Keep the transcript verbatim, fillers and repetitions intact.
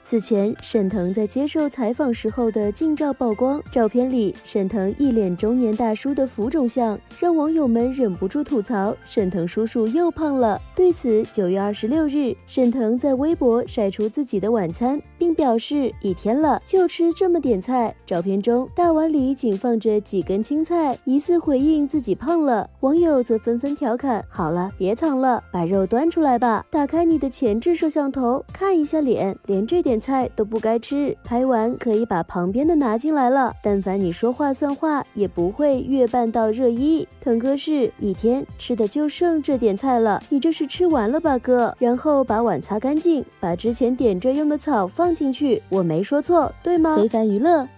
此前，沈腾在接受采访时候的近照曝光，照片里沈腾一脸中年大叔的浮肿相，让网友们忍不住吐槽沈腾叔叔又胖了。对此，九月二十六日，沈腾在微博晒出自己的晚餐，并表示一天了就吃这么点菜。照片中，大碗里仅放着几根青菜，疑似回应自己胖了。网友则纷纷调侃：好了，别藏了，把肉端出来吧，打开你的前置摄像头，看一下脸，连这点菜都不该吃。拍完可以把旁边的拿进来了，但凡你说话算话，也不会越拌到热议。腾哥是一天吃的就剩这点菜了，你这是吃完了吧哥？然后把碗擦干净，把之前点缀用的草放进去，我没说错对吗？非凡娱乐